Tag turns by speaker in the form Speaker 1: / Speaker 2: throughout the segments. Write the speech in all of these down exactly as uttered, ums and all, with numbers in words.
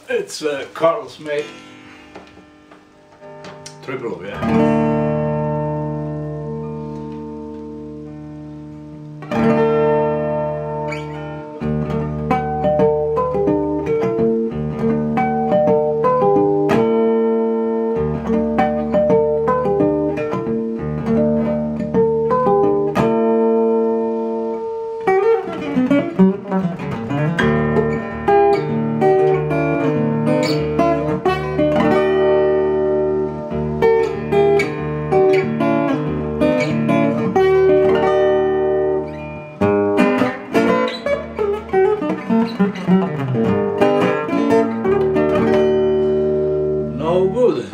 Speaker 1: It's uh, Carlos made triple, yeah. No good.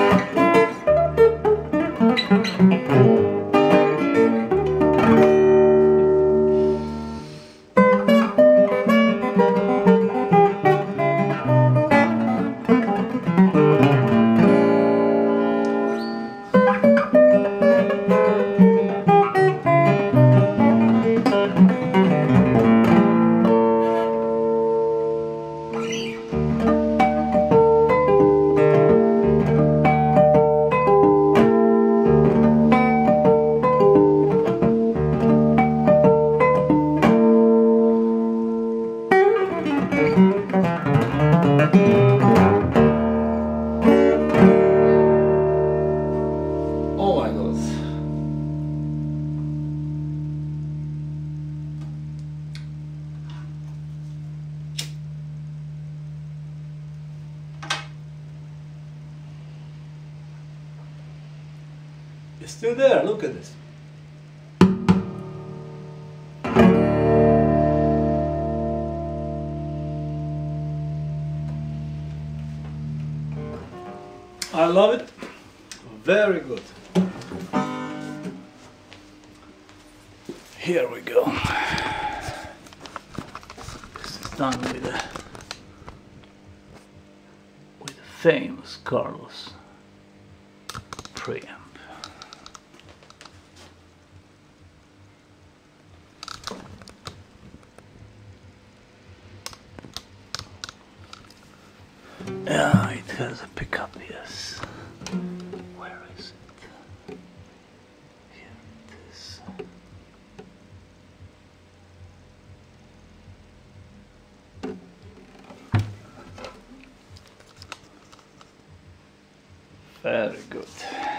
Speaker 1: Oh my God. It's still there, look at this. I love it. Very good. Here we go. This is done with the, with the famous Carlos preamp. Yeah, it has a pickup, yes. Where is it? Here it is. Very good.